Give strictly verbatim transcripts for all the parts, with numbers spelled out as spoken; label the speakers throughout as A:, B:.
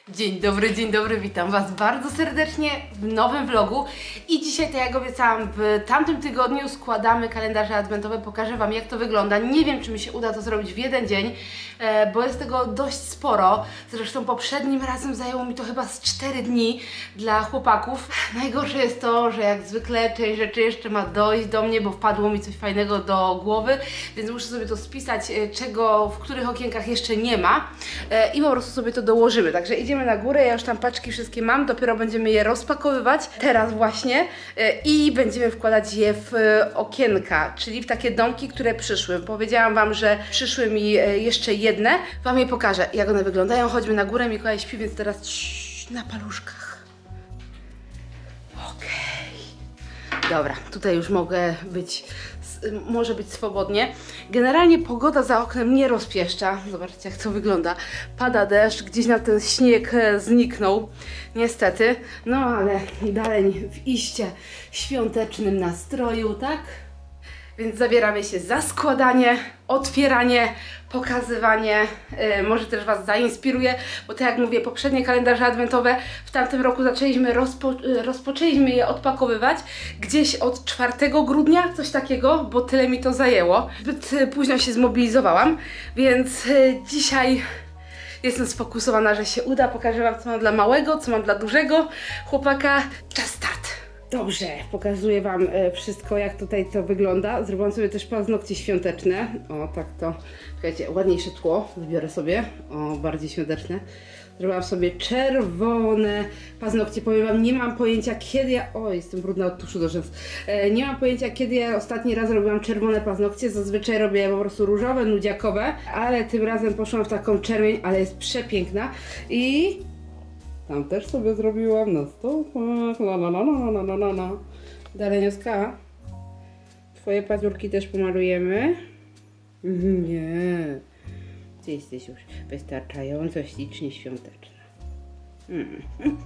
A: Dzień dobry, dzień dobry, witam Was bardzo serdecznie w nowym vlogu i dzisiaj, tak jak obiecałam, w tamtym tygodniu składamy kalendarze adwentowe, pokażę Wam, jak to wygląda. Nie wiem, czy mi się uda to zrobić w jeden dzień, e, bo jest tego dość sporo. Zresztą poprzednim razem zajęło mi to chyba z cztery dni dla chłopaków. Najgorsze jest to, że jak zwykle część rzeczy jeszcze ma dojść do mnie, bo wpadło mi coś fajnego do głowy, więc muszę sobie to spisać, czego w których okienkach jeszcze nie ma e, i po prostu sobie to dołożymy. Także idziemy na górę, ja już tam paczki wszystkie mam, dopiero będziemy je rozpakowywać, teraz właśnie, i będziemy wkładać je w okienka, czyli w takie domki, które przyszły. Powiedziałam Wam, że przyszły mi jeszcze jedne, Wam je pokażę, jak one wyglądają. Chodźmy na górę, Mikołaj śpi, więc teraz cii, na paluszkach. Okej. Okay. Dobra, tutaj już mogę być, może być swobodnie. Generalnie pogoda za oknem nie rozpieszcza. Zobaczcie, jak to wygląda. Pada deszcz, gdzieś na ten śnieg zniknął, niestety. No ale dalej w iście świątecznym nastroju, tak? Więc zabieramy się za składanie, otwieranie, pokazywanie. Yy, może też Was zainspiruje, bo tak jak mówię, poprzednie kalendarze adwentowe w tamtym roku zaczęliśmy, rozpo, yy, rozpoczęliśmy je odpakowywać gdzieś od czwartego grudnia, coś takiego, bo tyle mi to zajęło. Zbyt yy, późno się zmobilizowałam, więc yy, dzisiaj jestem sfokusowana, że się uda. Pokażę Wam, co mam dla małego, co mam dla dużego chłopaka. Czas start! Dobrze, pokazuję Wam e, wszystko, jak tutaj to wygląda. Zrobiłam sobie też paznokcie świąteczne. O, tak to. Czekajcie, ładniejsze tło wybiorę sobie. O, bardziej świąteczne. Zrobiłam sobie czerwone paznokcie. Powiem Wam, nie mam pojęcia, kiedy ja... O, jestem brudna od tuszu do rzęs. E, nie mam pojęcia, kiedy ja ostatni raz robiłam czerwone paznokcie. Zazwyczaj robię po prostu różowe, nudziakowe. Ale tym razem poszłam w taką czerwień, ale jest przepiękna. I... tam też sobie zrobiłam na stopach. La la la la la la la la. Daleniuska, Twoje pazurki też pomalujemy? Nie. Ty jesteś już wystarczająco ślicznie świąteczna. Mm.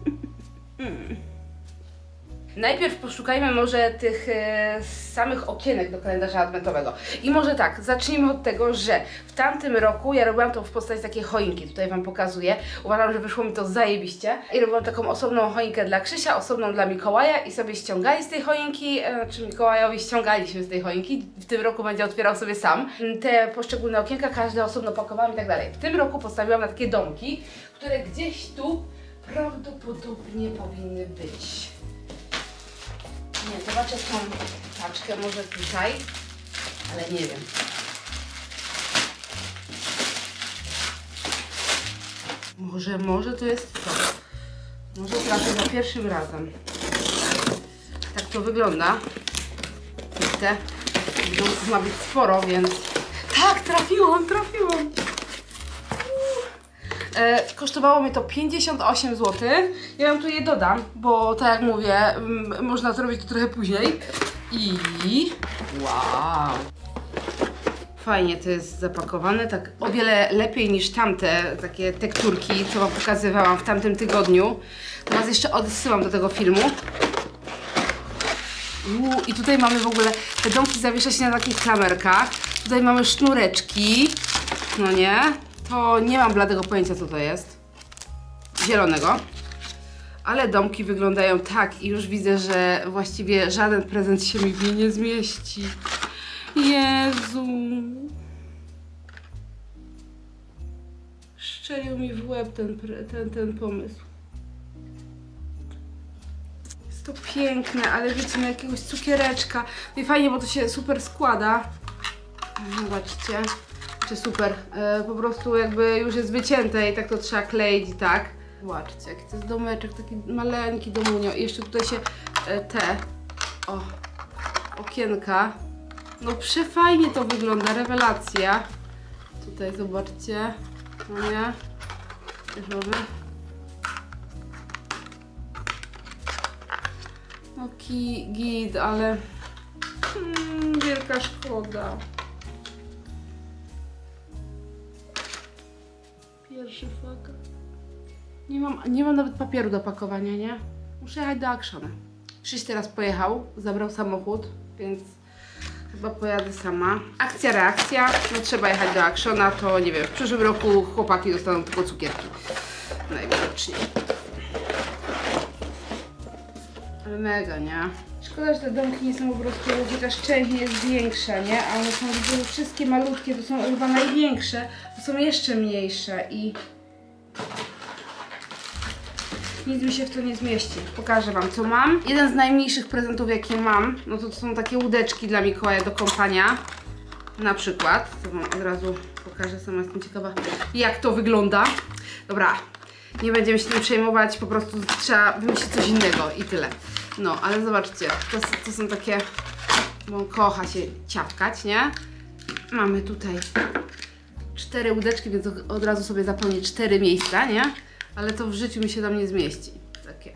A: Mm. Najpierw poszukajmy może tych e, samych okienek do kalendarza adwentowego. I może tak, zacznijmy od tego, że w tamtym roku ja robiłam to w postaci takiej choinki. Tutaj Wam pokazuję. Uważam, że wyszło mi to zajebiście. I robiłam taką osobną choinkę dla Krzysia, osobną dla Mikołaja i sobie ściągali z tej choinki, e, znaczy Mikołajowi ściągaliśmy z tej choinki. W tym roku będzie otwierał sobie sam te poszczególne okienka, każde osobno pakowałam i tak dalej. W tym roku postawiłam na takie domki, które gdzieś tu prawdopodobnie powinny być. Nie, zobaczę tą paczkę, może tutaj, ale nie wiem. Może, może to jest to. Może trafię za pierwszym razem. Tak to wygląda. Te domków ma być sporo, więc... Tak, trafiłam, trafiłam! E, kosztowało mnie to pięćdziesiąt osiem złotych. Ja Wam tu je dodam, bo tak jak mówię, m, można zrobić to trochę później. I wow! Fajnie to jest zapakowane, tak o wiele lepiej niż tamte takie tekturki, co Wam pokazywałam w tamtym tygodniu. To Was jeszcze odsyłam do tego filmu. Uu, I tutaj mamy w ogóle, te domki zawiesza się na takich klamerkach. Tutaj mamy sznureczki, no nie? To nie mam bladego pojęcia, co to jest. Zielonego. Ale domki wyglądają tak i już widzę, że właściwie żaden prezent się mi w nie nie zmieści. Jezu. Szczelił mi w łeb ten, ten, ten pomysł. Jest to piękne, ale wiecie, na jakiegoś cukiereczka. No i fajnie, bo to się super składa. Zobaczcie. Super, e, po prostu jakby już jest wycięte i tak to trzeba kleić i tak. Zobaczcie, jaki to jest domeczek, taki maleńki domunio. I jeszcze tutaj się e, te, o, okienka. No przefajnie to wygląda, rewelacja. Tutaj zobaczcie, no nie? Też mamy. No ki, git, ale hmm, wielka szkoda. Pierwszy faka. Nie mam, nie mam nawet papieru do pakowania, nie? Muszę jechać do Actiona. Krzyś teraz pojechał, zabrał samochód, więc chyba pojadę sama. Akcja, reakcja. No trzeba jechać do Actiona, to nie wiem, w przyszłym roku chłopaki dostaną tylko cukierki. Najwidoczniej. Ale mega, nie? Szkoda, że te domki nie są po prostu, gdzie ta szczęść nie jest większa, nie? A one są wszystkie malutkie, to są chyba największe, to są jeszcze mniejsze i nic mi się w to nie zmieści. Pokażę wam, co mam. Jeden z najmniejszych prezentów, jakie mam, no to, to są takie łódeczki dla Mikołaja do kąpania. Na przykład. To wam od razu pokażę, sama jestem ciekawa, jak to wygląda. Dobra, nie będziemy się tym przejmować, po prostu trzeba wymyślić coś innego i tyle. No, ale zobaczcie, to, to są takie, bo on kocha się ciapkać, nie? Mamy tutaj cztery łódeczki, więc od razu sobie zapomnę cztery miejsca, nie? Ale to w życiu mi się tam nie zmieści. Takie.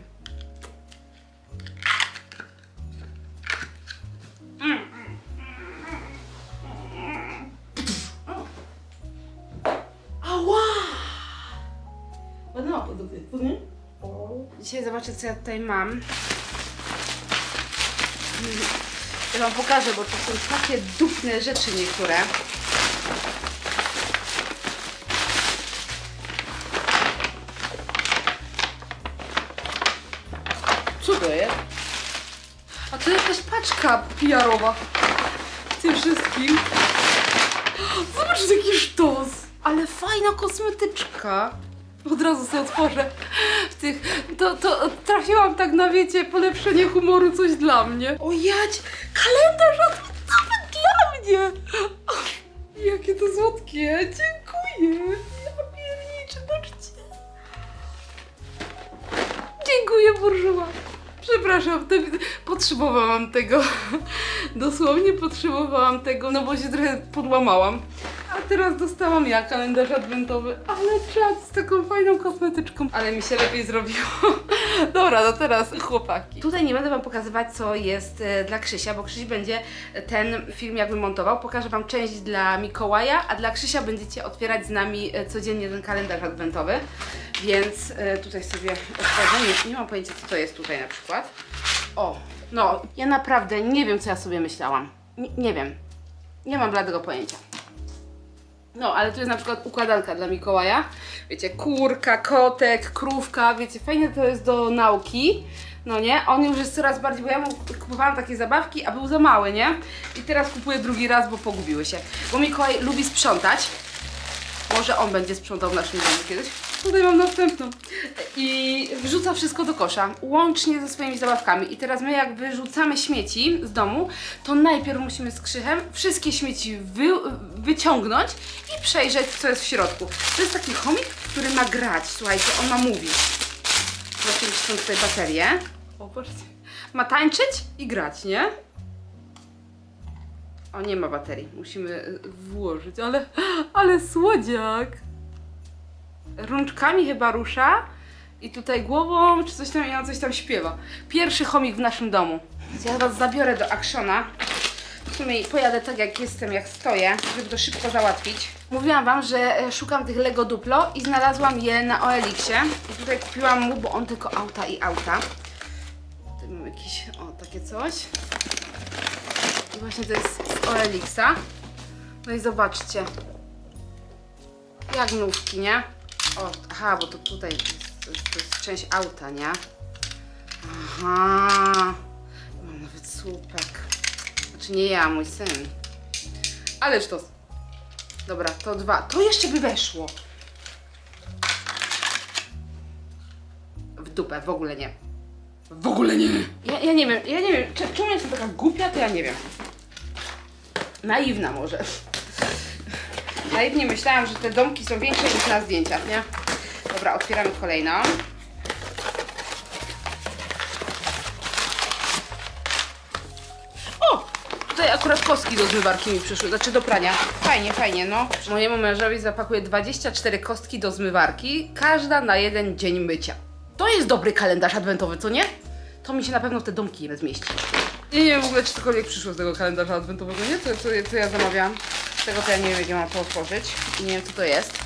A: Ała! Ładna produkcja, co nie? Dzisiaj zobaczę, co ja tutaj mam. Ja wam pokażę, bo to są takie dupne rzeczy niektóre. Co to jest? A to jakaś paczka P R-owa w tym wszystkim. Zobaczcie, jaki sztos! Ale fajna kosmetyczka. Od razu sobie otworzę w tych... To, to trafiłam tak na, wiecie, polepszenie humoru, coś dla mnie. O jać! Kalendarz adwentowy dla mnie! O, jakie to słodkie! Dziękuję! Ja pierniczę, patrzcie! Dziękuję, burżuła! Przepraszam, te, potrzebowałam tego. Dosłownie potrzebowałam tego, no bo się trochę podłamałam. A teraz dostałam ja kalendarz adwentowy, ale czad z taką fajną kosmetyczką. Ale mi się lepiej zrobiło. Dobra, no teraz chłopaki. Tutaj nie będę wam pokazywać, co jest e, dla Krzysia, bo Krzyś będzie ten film jakby montował. Pokażę wam część dla Mikołaja, a dla Krzysia będziecie otwierać z nami e, codziennie ten kalendarz adwentowy. Więc e, tutaj sobie otworzę. Nie, nie mam pojęcia, co to jest tutaj na przykład. O, no, ja naprawdę nie wiem, co ja sobie myślałam. Nie, nie wiem. Nie mam bladego pojęcia. No, ale tu jest na przykład układanka dla Mikołaja. Wiecie, kurka, kotek, krówka, wiecie, fajne to jest do nauki. No nie? On już jest coraz bardziej, bo ja mu kupowałam takie zabawki, a był za mały, nie? I teraz kupuję drugi raz, bo pogubiły się. Bo Mikołaj lubi sprzątać. Może on będzie sprzątał w naszym domu kiedyś. Tutaj mam następną. I wrzuca wszystko do kosza, łącznie ze swoimi zabawkami. I teraz my jak wyrzucamy śmieci z domu, to najpierw musimy z Krzychem wszystkie śmieci wy, wyciągnąć i przejrzeć, co jest w środku. To jest taki chomik, który ma grać, słuchajcie, on ma mówić. Zobaczcie, są tutaj baterie. O, patrzcie. Ma tańczyć i grać, nie? O, nie ma baterii, musimy włożyć, ale, ale słodziak. Rączkami chyba rusza i tutaj głową, czy coś tam, i on coś tam śpiewa. Pierwszy chomik w naszym domu. Więc ja was zabiorę do Actiona. W sumie pojadę tak, jak jestem, jak stoję, żeby to szybko załatwić. Mówiłam wam, że szukam tych Lego Duplo i znalazłam je na O L X ie. I tutaj kupiłam mu, bo on tylko auta i auta. Tutaj mam jakieś, o, takie coś. I właśnie to jest z O L X a. No i zobaczcie. Jak nówki, nie? O, aha, bo to tutaj jest, to jest, to jest część auta, nie? Aha. Mam nawet słupek. Znaczy nie ja, mój syn. Ależ to... Dobra, to dwa. To jeszcze by weszło. W dupę, w ogóle nie. W ogóle nie. Ja, ja nie wiem, ja nie wiem, czemu jestem taka głupia, to ja nie wiem. Naiwna może. Naiwnie myślałam, że te domki są większe niż na zdjęciach, nie? Dobra, otwieramy kolejną. O! Tutaj akurat kostki do zmywarki mi przyszły, znaczy do prania. Fajnie, fajnie, no. Mojemu mężowi zapakuję dwadzieścia cztery kostki do zmywarki, każda na jeden dzień mycia. To jest dobry kalendarz adwentowy, co nie? To mi się na pewno w te domki nie zmieści. I nie wiem w ogóle, czy cokolwiek przyszło z tego kalendarza adwentowego, nie? Co, co, co ja zamawiałam. Tego to ja nie wiem, jak ja mam to otworzyć. I nie wiem, co to jest.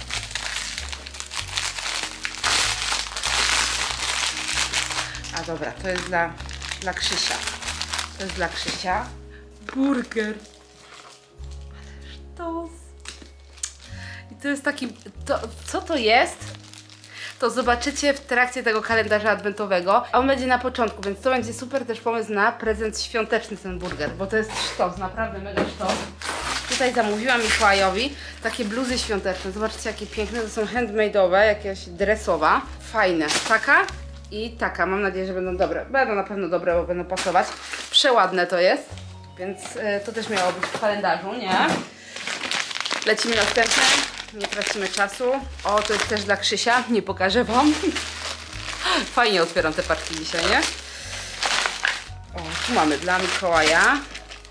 A: A dobra, to jest dla, dla Krzysia. To jest dla Krzysia. Burger. Ależ to... I to jest taki... To, co to jest? to zobaczycie w trakcie tego kalendarza adwentowego. A on będzie na początku, więc to będzie super też pomysł na prezent świąteczny ten burger, bo to jest sztos, naprawdę mega sztos. Tutaj zamówiłam Mikołajowi takie bluzy świąteczne. Zobaczcie, jakie piękne, to są handmade'owe, jakieś dresowa. Fajne. Taka i taka. Mam nadzieję, że będą dobre. Będą na pewno dobre, bo będą pasować. Przeładne to jest, więc y, to też miało być w kalendarzu, nie? Lecimy następne. Nie tracimy czasu. O, to jest też dla Krzysia. Nie pokażę wam. Fajnie otwieram te paczki dzisiaj, nie? O, tu mamy dla Mikołaja.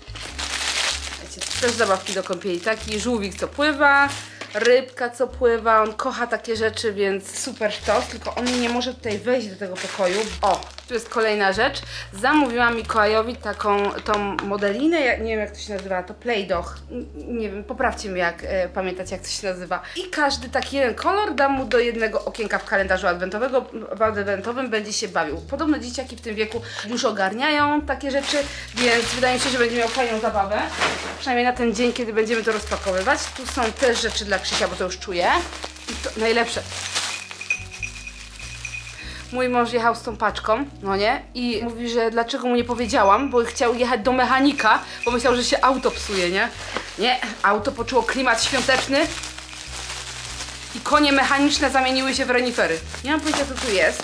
A: Też zabawki do kąpieli. Taki żółwik, co pływa, rybka, co pływa. On kocha takie rzeczy, więc super sztos. Tylko on nie może tutaj wejść do tego pokoju. O, tu jest kolejna rzecz. Zamówiłam Mikołajowi taką tą modelinę. Ja nie wiem, jak to się nazywa. To Play-Doh. Nie wiem, poprawcie mnie, jak e, pamiętacie, jak to się nazywa. I każdy taki jeden kolor dam mu do jednego okienka w kalendarzu adwentowego. W adwentowym będzie się bawił. Podobno dzieciaki w tym wieku już ogarniają takie rzeczy, więc wydaje mi się, że będzie miał fajną zabawę. Przynajmniej na ten dzień, kiedy będziemy to rozpakowywać. Tu są też rzeczy dla Krzysia, bo to już czuję. I to najlepsze. Mój mąż jechał z tą paczką, no nie? I mówi, że dlaczego mu nie powiedziałam, bo chciał jechać do mechanika, bo myślał, że się auto psuje, nie? Nie, auto poczuło klimat świąteczny i konie mechaniczne zamieniły się w renifery. Nie mam pojęcia, co tu jest.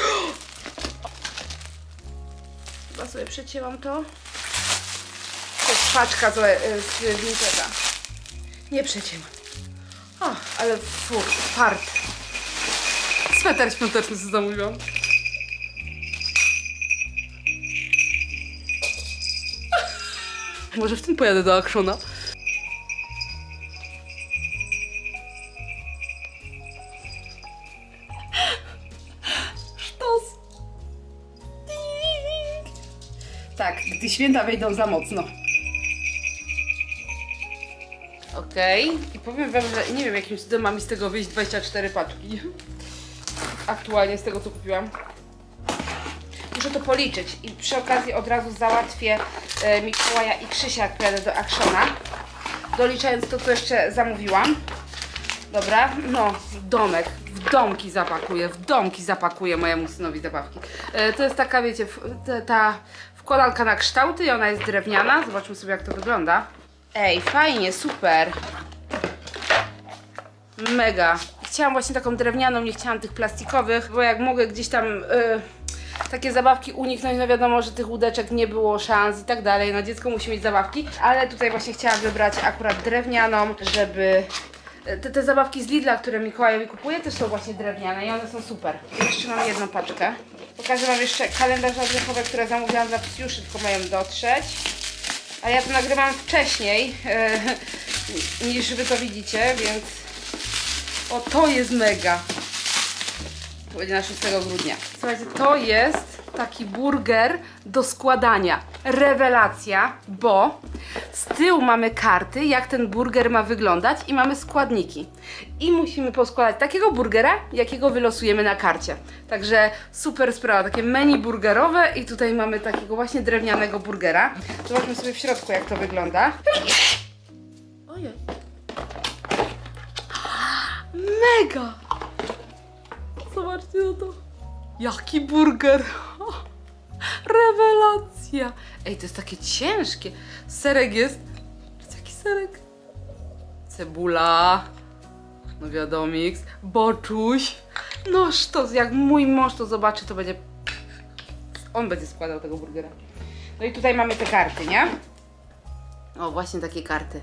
A: Chyba sobie przecięłam to. To jest paczka z, z Vintega. Nie przecięłam. O, ale fu, fart. Sweter świąteczny sobie zamówiłam. Może w tym pojadę do Actiona. Sztos. Tak, gdy święta wejdą za mocno. Okej. Okay. I powiem wam, że nie wiem, jakim cudem ma mi z tego wyjść dwadzieścia cztery paczki. Aktualnie z tego, co kupiłam. Muszę to policzyć i przy okazji od razu załatwię e, Mikołaja i Krzysia, jak pojadę do Actiona. Doliczając to, co jeszcze zamówiłam. Dobra, no, domek. W domki zapakuję, w domki zapakuję mojemu synowi zabawki. E, to jest taka, wiecie, ta, ta wkładanka na kształty i ona jest drewniana. Zobaczmy sobie, jak to wygląda. Ej, fajnie, super. Mega. Chciałam właśnie taką drewnianą, nie chciałam tych plastikowych, bo jak mogę gdzieś tam yy, takie zabawki uniknąć, no wiadomo, że tych łódeczek nie było szans i tak dalej, no dziecko musi mieć zabawki, ale tutaj właśnie chciałam wybrać akurat drewnianą, żeby... Te, te zabawki z Lidla, które Mikołajowi kupuję, też są właśnie drewniane i one są super. Jeszcze mam jedną paczkę. Pokażę wam jeszcze kalendarze adwentowe, które zamówiłam dla psiuszy, tylko mają dotrzeć. A ja to nagrywam wcześniej yy, niż wy to widzicie, więc... O, to jest mega. To będzie na szóstego grudnia. Słuchajcie, to jest taki burger do składania. Rewelacja, bo z tyłu mamy karty, jak ten burger ma wyglądać i mamy składniki. I musimy poskładać takiego burgera, jakiego wylosujemy na karcie. Także super sprawa, takie menu burgerowe i tutaj mamy takiego właśnie drewnianego burgera. Zobaczmy sobie w środku, jak to wygląda. Ojej. Mega! Zobaczcie na to. Jaki burger! Rewelacja! Ej, to jest takie ciężkie. Serek jest. Jaki serek? Cebula. No wiadomiks. Boczuś. No sztos, jak mój mąż to zobaczy, to będzie... On będzie składał tego burgera. No i tutaj mamy te karty, nie? O, właśnie takie karty.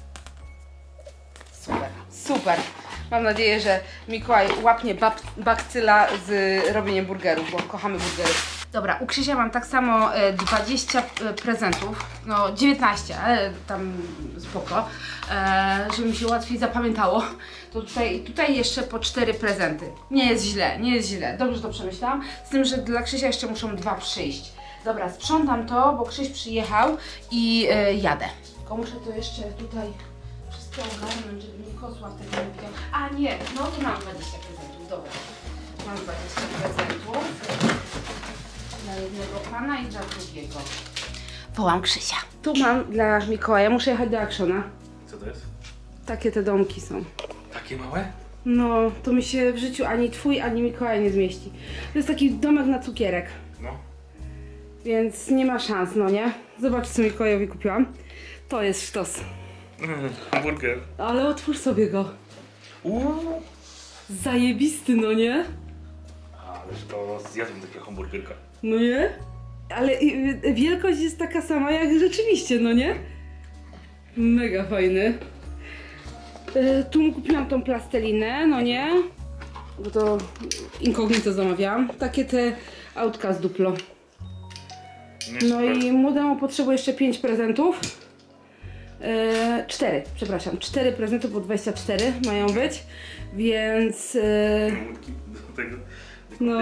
A: Super, super. Mam nadzieję, że Mikołaj łapnie bab bakcyla z robieniem burgerów, bo kochamy burgery. Dobra, u Krzysia mam tak samo e, dwadzieścia e, prezentów, no dziewiętnaście, ale tam spoko, e, żeby mi się łatwiej zapamiętało. To tutaj, tutaj jeszcze po cztery prezenty. Nie jest źle, nie jest źle, dobrze to przemyślałam. Z tym, że dla Krzysia jeszcze muszą dwa przyjść. Dobra, sprzątam to, bo Krzyś przyjechał i e, jadę. Tylko muszę to jeszcze tutaj wszystko ogarnąć, żeby mi Kosław tego nie widział. A nie, no to mam dwadzieścia prezentów, dobra. Mam dwadzieścia prezentów. Dla jednego pana i dla drugiego. Wołam Krzysia. Tu mam dla Mikołaja, muszę jechać do Actiona.
B: Co to jest?
A: Takie te domki są.
B: Takie małe?
A: No, to mi się w życiu ani twój, ani Mikołaj nie zmieści. To jest taki domek na cukierek.
B: No.
A: Więc nie ma szans, no nie? Zobacz, co Mikołajowi kupiłam. To jest sztos.
B: Hamburger.
A: Ale otwórz sobie go.
B: Uuu.
A: Zajebisty, no nie?
B: Ależ to zjadłem takiego hamburgerka.
A: No nie? Ale wielkość jest taka sama jak rzeczywiście, no nie? Mega fajny. E, tu mu kupiłam tą plastelinę, no nie? Bo to incognito zamawiałam. Takie te autka z Duplo. No i młodemu potrzebuję jeszcze pięć prezentów. E, cztery, przepraszam. cztery prezenty, bo dwadzieścia cztery mają być. Więc... E,
B: do tego.
A: no...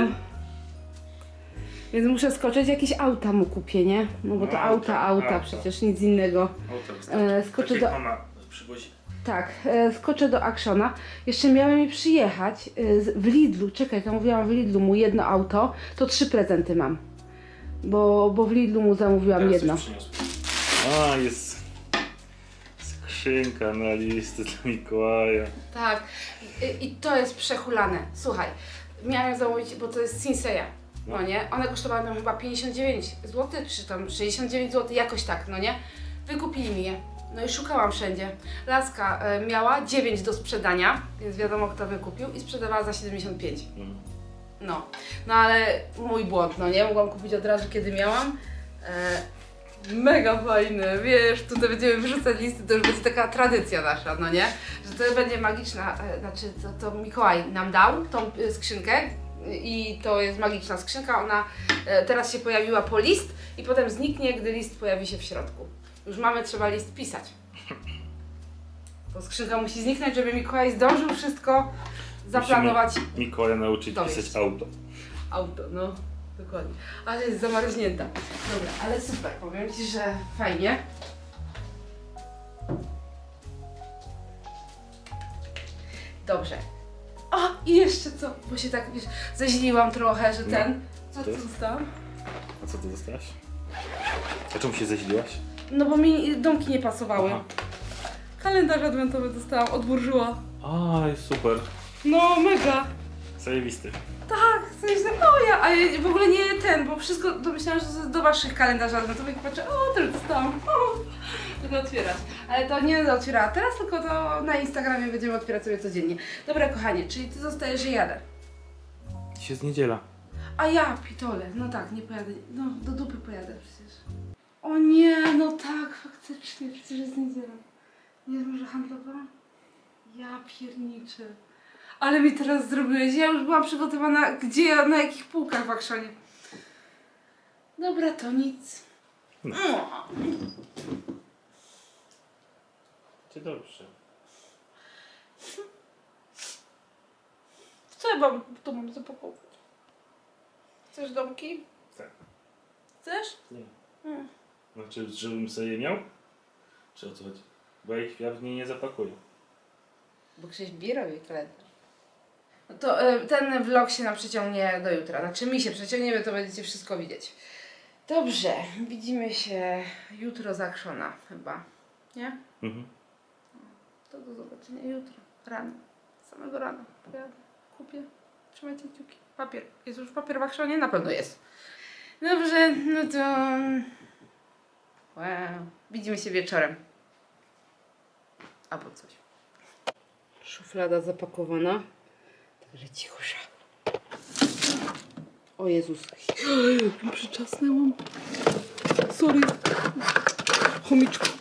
A: Więc muszę skoczyć, jakieś auta mu kupię, nie? No bo to
B: No,
A: auta, auta,
B: auta.
A: przecież nic innego.
B: Auto
A: E, skoczę
B: tak
A: do...
B: jak mama przywozi.
A: Tak, e, skoczę do Actiona. Jeszcze miałem mi przyjechać e, z, w Lidlu, czekaj, zamówiłam w Lidlu mu jedno auto, to trzy prezenty mam. Bo, bo w Lidlu mu zamówiłam
B: Teraz
A: jedno.
B: coś przyniosłem. A, jest skrzynka na listy dla Mikołaja.
A: Tak, i, i to jest przehulane. Słuchaj, miałem ją zamówić, bo to jest Sinseya. No nie? One kosztowały nam chyba pięćdziesiąt dziewięć złotych, czy tam sześćdziesiąt dziewięć złotych, jakoś tak, no nie? Wykupili mi je. No i szukałam wszędzie. Laska e, miała dziewięć do sprzedania, więc wiadomo kto wykupił i sprzedawała za siedemdziesiąt pięć.
B: Mm.
A: No, no ale mój błąd, no nie? Mogłam kupić od razu kiedy miałam. E, mega fajny, wiesz, tutaj będziemy wyrzucać listy, to już będzie taka tradycja nasza, no nie? Że to będzie magiczna, e, znaczy to, to Mikołaj nam dał tą e, skrzynkę. I to jest magiczna skrzynka, ona e, teraz się pojawiła po list i potem zniknie, gdy list pojawi się w środku. Już mamy, trzeba list pisać. Bo skrzynka musi zniknąć, żeby Mikołaj zdążył wszystko zaplanować.
B: Musimy Mikołaja nauczyć
A: dowieść.
B: pisać auto.
A: Auto, no dokładnie. Ale jest zamarznięta. Dobra, ale super, powiem Ci, że fajnie. Dobrze. A, i jeszcze co? Bo się tak, wiesz, zeźliłam trochę, że ten... Co
B: To
A: tu
B: jest?
A: dostałam?
B: A co ty dostałaś? A czemu się zeźliłaś?
A: No bo mi domki nie pasowały.
B: Aha.
A: Kalendarz adwentowy dostałam od Bourjois.
B: A, jest super.
A: No, mega.
B: Zajebisty.
A: Tak, coś tak, no ja, a ja w ogóle nie ten, bo wszystko, to myślałam, że to jest do waszych kalendarzy adwentowych i patrzę, o, też dostałam. O, tylko otwierać. Ale to nie będę otwierała teraz, tylko to na Instagramie będziemy otwierać sobie codziennie. Dobra, kochanie, czyli ty zostajesz, że jadę.
B: Dzisiaj jest niedziela.
A: A ja, pitole, no tak, nie pojadę, no do dupy pojadę przecież. O nie, no tak, faktycznie, przecież jest niedziela. Nie jest może handlowa? Ja pierniczę. Ale mi teraz zrobiłeś, ja już byłam przygotowana, gdzie ja, na jakich półkach w Actionie. Dobra, to nic.
B: No. Cię dobrze.
A: Co ja mam, to mam zapakować? Chcesz domki?
B: Tak.
A: Chcesz?
B: Nie.
A: Hmm.
B: Znaczy, żebym sobie je miał? Czy o co chodzi? Bo ja ich pewnie nie zapakuję.
A: Bo Krzyś bierowie kalendarz. No to y, ten vlog się nam przeciągnie do jutra. Znaczy mi się przeciągnie, bo to będziecie wszystko widzieć. Dobrze, widzimy się jutro z Actiona chyba. Nie?
B: Mhm.
A: To do zobaczenia jutro. Rano. Samego rana. Pojadę. Kupię. Trzymajcie kciuki. Papier. Jest już papier w Actionie? Na pewno jest. Dobrze, no to... Wow. Widzimy się wieczorem. Albo coś. Szuflada zapakowana. Także cichosza. O Jezus. Przyczasnęłam. Sorry. Chomiczku.